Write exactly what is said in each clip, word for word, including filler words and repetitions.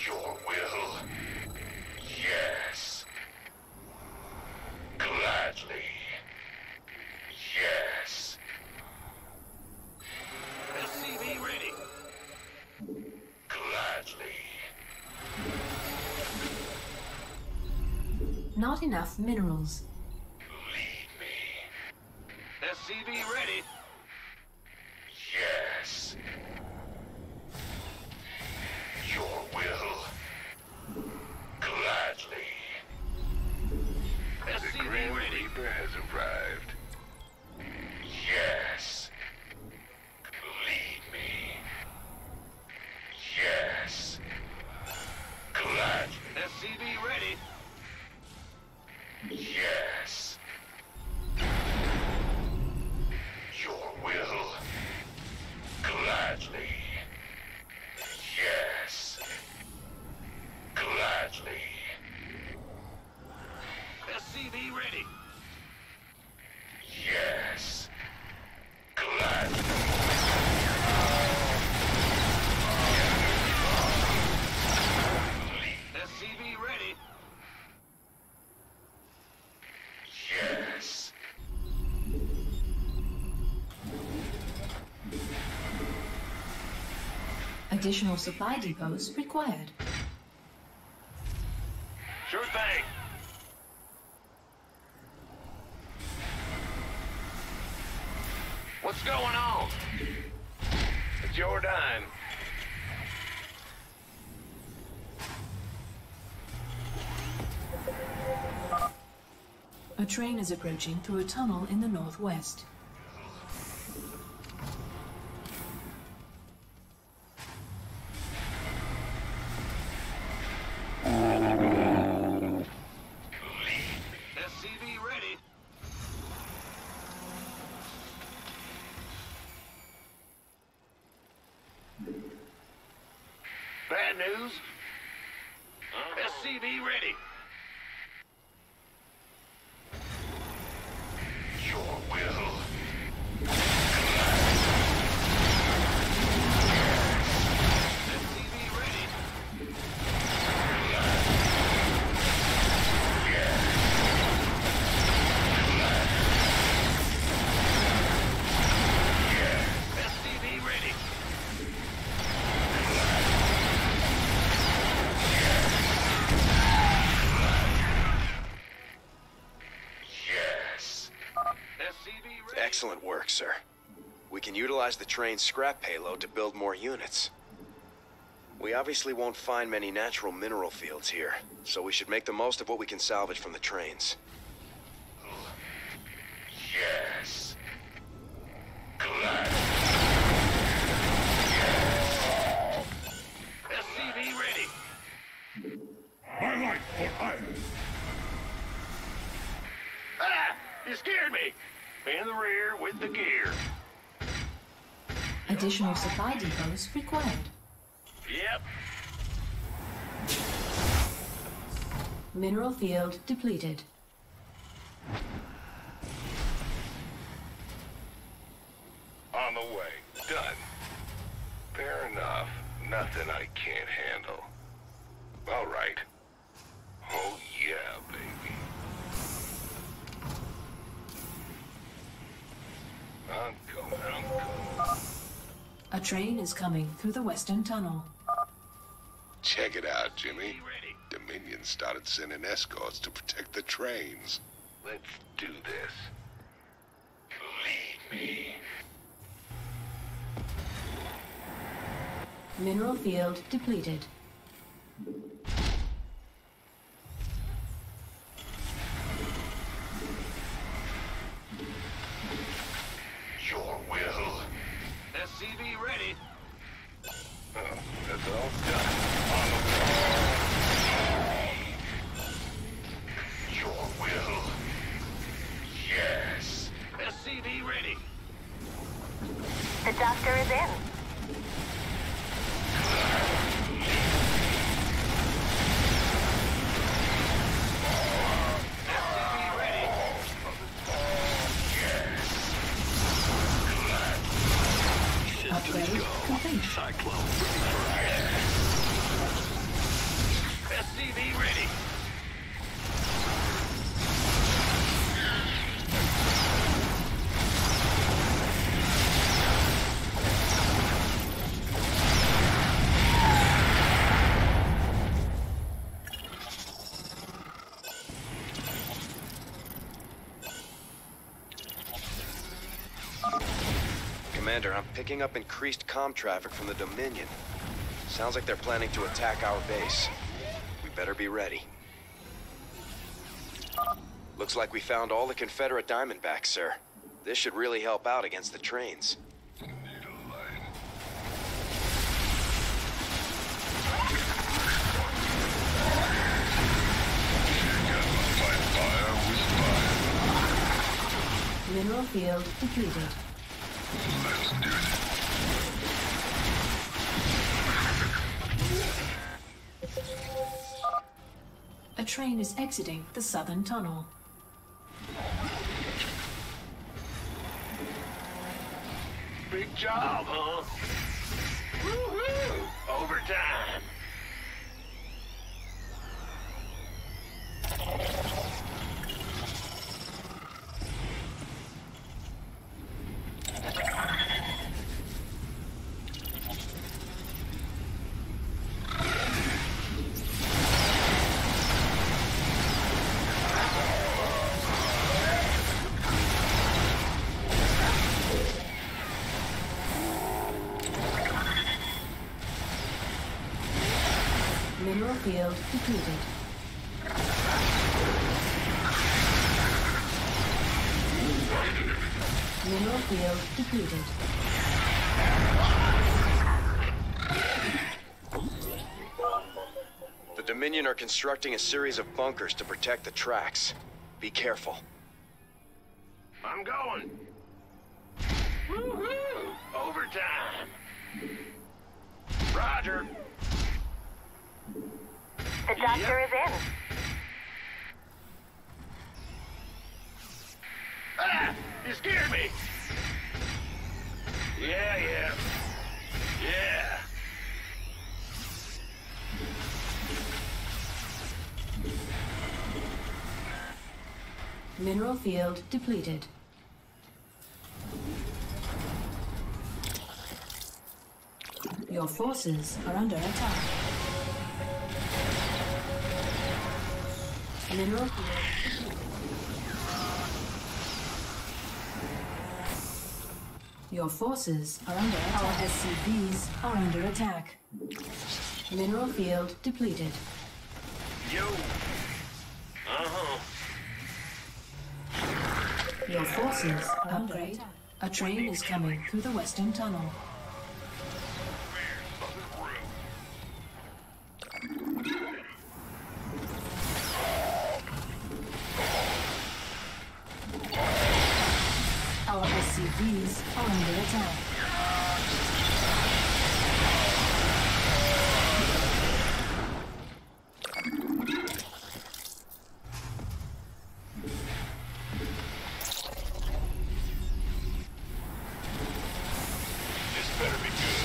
Your will. Yes. Gladly. Yes. S C V ready. Gladly. Not enough minerals. Lead me. S C V ready. Yes. Your will. Gladly. S C V The Grim ready. Reaper has arrived. Yes. Lead me. Yes. Gladly. S C V ready. Yes. Your will. Gladly. Yes. Gladly. S C V ready. Yes. Gladly. S C V ready. Yes. Additional supply depots required. Sure thing. What's going on? It's your dime. A train is approaching through a tunnel in the northwest. S C V ready. Bad news? S C V ready. Your will. S C V ready. S C V ready. Yes. S C V ready. Excellent work, sir. We can utilize the train's scrap payload to build more units. We obviously won't find many natural mineral fields here, so we should make the most of what we can salvage from the trains. Yes. Glad. S C V ready. My life for iron. Ah! You scared me! In the rear with the gear. Additional supply depots required. Yep. Mineral field depleted. On the way. Done. Fair enough. Nothing I can't handle. All right. Oh yeah, baby. I'm going, I'm going. A train is coming through the western tunnel. Check it out, Jimmy. Ready. Dominion started sending escorts to protect the trains. Let's do this. Lead me. Mineral field depleted. Your will. S C V ready. Oh, that's all done. On the way. Your will. Yes. S C V ready. The doctor is in. S C V ready. Upgrade complete. Cyclone ready for action. C V ready. Commander, I'm picking up increased comm traffic from the Dominion. Sounds like they're planning to attack our base. We better be ready. Looks like we found all the Confederate Diamondbacks, sir. This should really help out against the trains. Mineral field depleted. Let's do it. A train is exiting the southern tunnel. Big job, huh? Woo-hoo! Overtime! Mineral field depleted. Mineral field depleted. The Dominion are constructing a series of bunkers to protect the tracks. Be careful. I'm going. Woo-hoo! Overtime! Roger. The doctor Yep. is in. Ah! You scared me! Yeah, yeah. Yeah. Mineral field depleted. Your forces are under attack. Mineral field. Your forces are under attack. Our S C Vs are under attack. Mineral field depleted. Yo. Uh-huh. Your forces are under attack. A train is coming through the western tunnel. Our S C Vs are under attack. This better be good.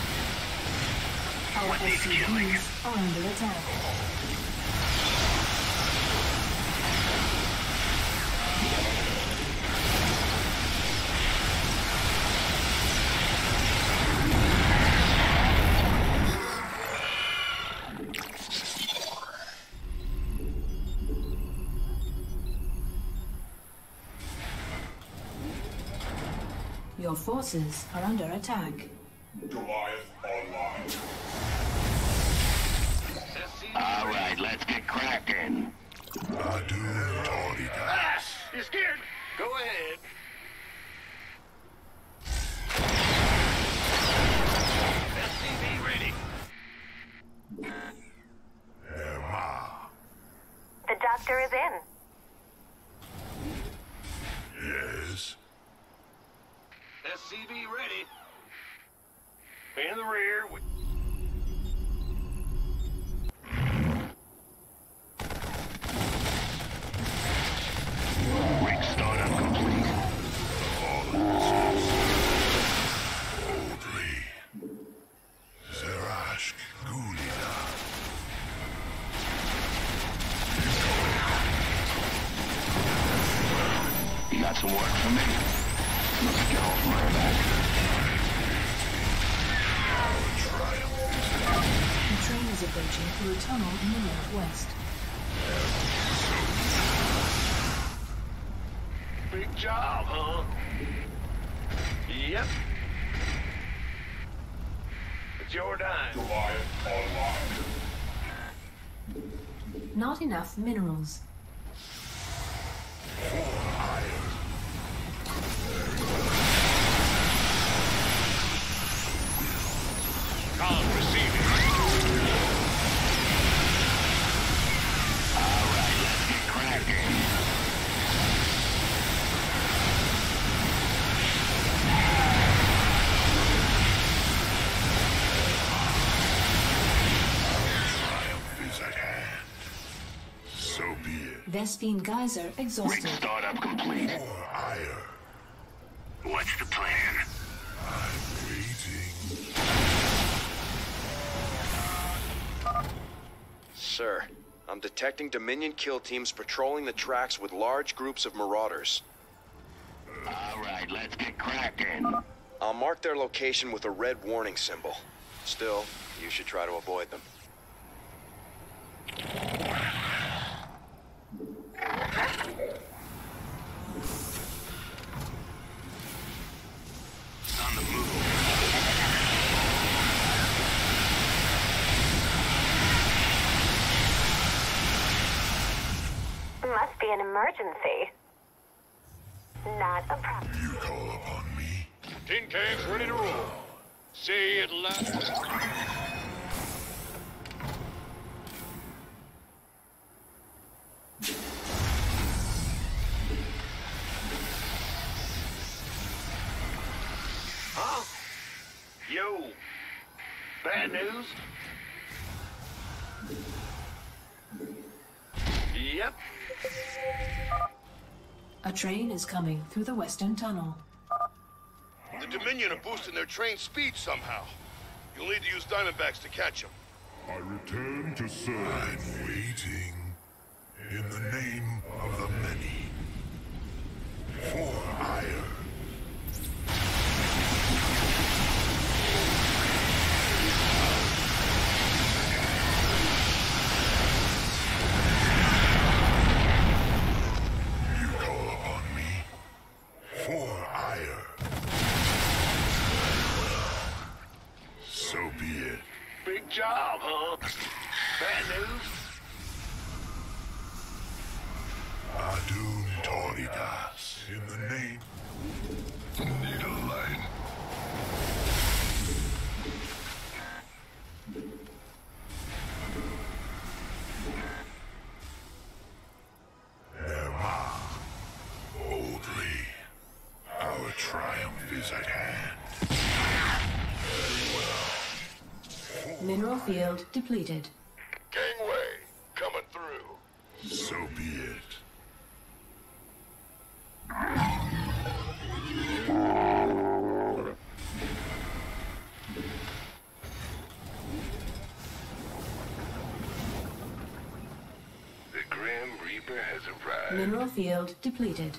Our S C Vs are under attack. Your forces are under attack. Goliath online. All right, let's get cracking. I do authority. Ah! You scared? Go ahead. S C V ready. Emma. The doctor is in. Yes. S C V ready. In the rear. We Rig startup complete. Audrey. Zerashk Gulina. got some work for me. Let's get off my back. The train is approaching through a tunnel in the northwest. Big job, huh? Yep. It's your dime. Not enough minerals. Column receiving. Alright, let's get cracking. Vespine Geyser exhausted. Rig startup complete. More Aiur. What's the plan? I'm waiting. Sir, I'm detecting Dominion kill teams patrolling the tracks with large groups of marauders. Alright, let's get cracking. I'll mark their location with a red warning symbol. Still, you should try to avoid them. On the move. Must be an emergency. Not a problem. You call upon me. Tin cans ready to roll. See it last. Huh? Yo. Bad news? Yep. A train is coming through the western tunnel. The Dominion are boosting their train speed somehow. You'll need to use Diamondbacks to catch them. I return to serve. I'm waiting. In the name of the many. For Aiur. You call upon me. For Aiur. So be it. Big job, huh? Bad news? Adun Toridas. In the name. Need a light. Nerma. Boldly. Our triumph is at hand. Mineral field depleted. Gangway, coming through. So be it. The Grim Reaper has arrived. Mineral field depleted.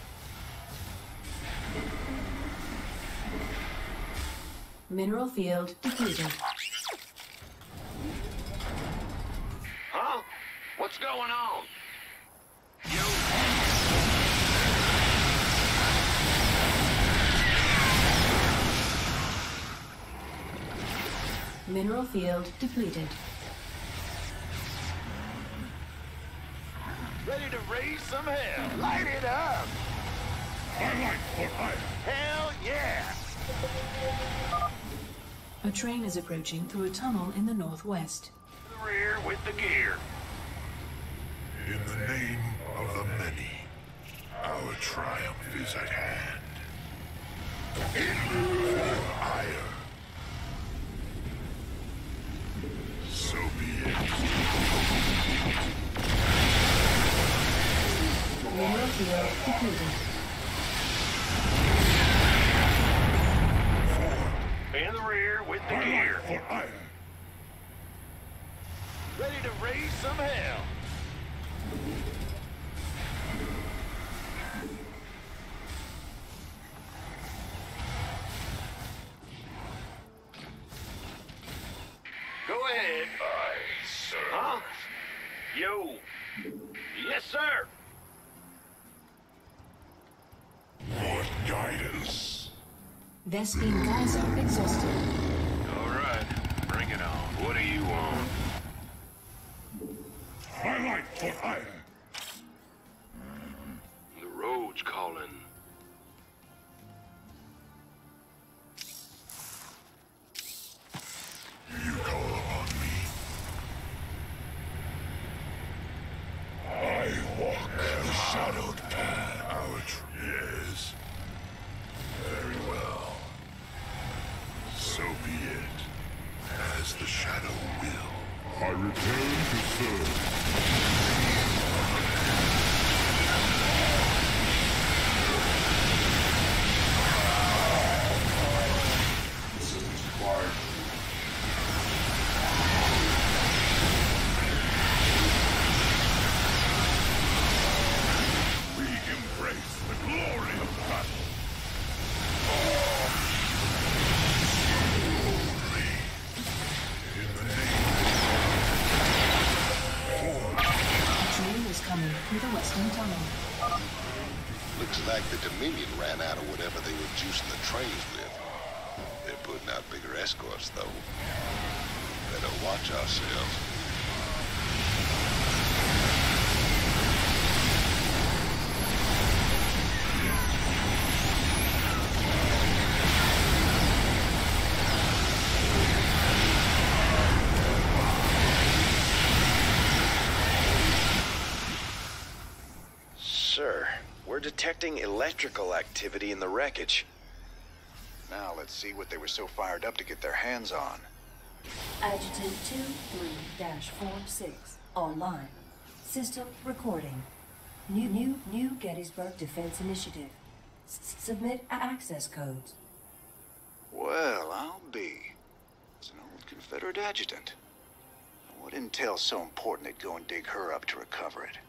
Mineral field depleted. Huh? What's going on? Yo. Mineral field depleted. Ready to raise some hell. Light it up. Hell yeah. A train is approaching through a tunnel in the northwest. The rear with the gear. In the name of the many, our triumph is at hand. For Aiur. So be it. Mineral field depleted. In the rear with the gear. For Aiur. Ready to raise some hell. Yo. Yes, sir. What guidance? Vespene geyser exhausted. All right. Bring it on. What do you want? Highlight for hire. The road's calling. You call upon me. I walk the shadowed path. Our tr- yes. Very well. So be it. As the shadow will. I return to serve. Assistance required. We embrace the glory of battle. Only in the name A train is coming through the western tunnel. Looks like the Dominion ran out of whatever they were juicing the trains with. They're putting out bigger escorts, though. Better watch ourselves. Sir, we're detecting electrical activity in the wreckage. Now let's see what they were so fired up to get their hands on. Adjutant two three dash four six online. System recording. New new new Gettysburg Defense Initiative. S submit access codes. Well, I'll be. It's an old Confederate adjutant. What intel's so important they'd go and dig her up to recover it?